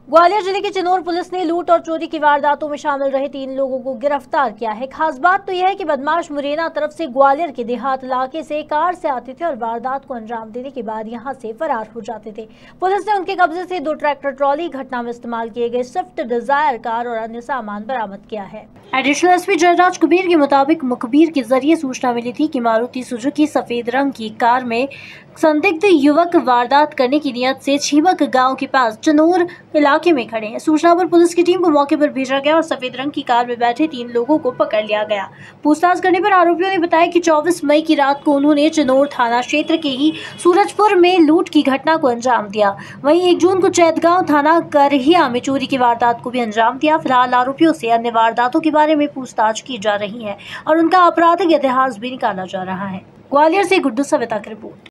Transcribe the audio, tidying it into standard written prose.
ग्वालियर जिले की चिनोर पुलिस ने लूट और चोरी की वारदातों में शामिल रहे 3 लोगों को गिरफ्तार किया है। खास बात तो यह है कि बदमाश मुरैना तरफ से ग्वालियर के देहात इलाके से कार से आते थे और वारदात को अंजाम देने के बाद यहां से फरार हो जाते थे। पुलिस ने उनके कब्जे से 2 ट्रैक्टर ट्रॉली, घटना में इस्तेमाल किए गए स्विफ्ट डिजायर कार और अन्य सामान बरामद किया है। एडिशनल एसपी जयराज कुबेर के मुताबिक मुखबिर के जरिए सूचना मिली थी कि मारुति सुजुकी सफेद रंग की कार में संदिग्ध युवक वारदात करने की नियत से छीबक गांव के पास चिनोर इलाके में खड़े हैं। सूचना पर पुलिस की टीम को मौके पर भेजा गया और सफेद रंग की कार में बैठे 3 लोगों को पकड़ लिया गया। पूछताछ करने पर आरोपियों ने बताया कि 24 मई की रात को उन्होंने चिनोर थाना क्षेत्र के ही सूरजपुर में लूट की घटना को अंजाम दिया। वहीं 1 जून को चैतगांव थाना करहिया में चोरी की वारदात को भी अंजाम दिया। फिलहाल आरोपियों से अन्य वारदातों के बारे में पूछताछ की जा रही है और उनका आपराधिक इतिहास भी निकाला जा रहा है। ग्वालियर से गुड्डू सविता की रिपोर्ट।